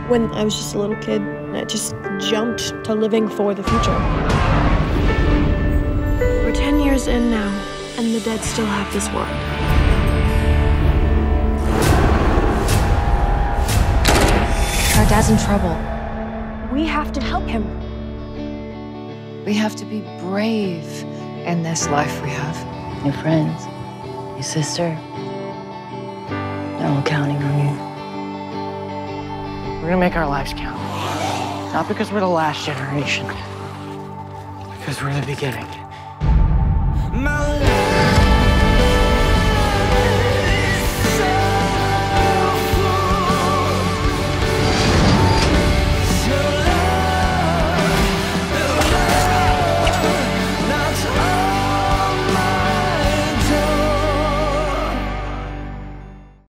When I was just a little kid, I just jumped to living for the future. We're 10 years in now, and the dead still have this world. Our dad's in trouble. We have to help him. We have to be brave in this life we have. Your friends, your sister, they're all counting on you. We're gonna make our lives count. Not because we're the last generation, because we're the beginning.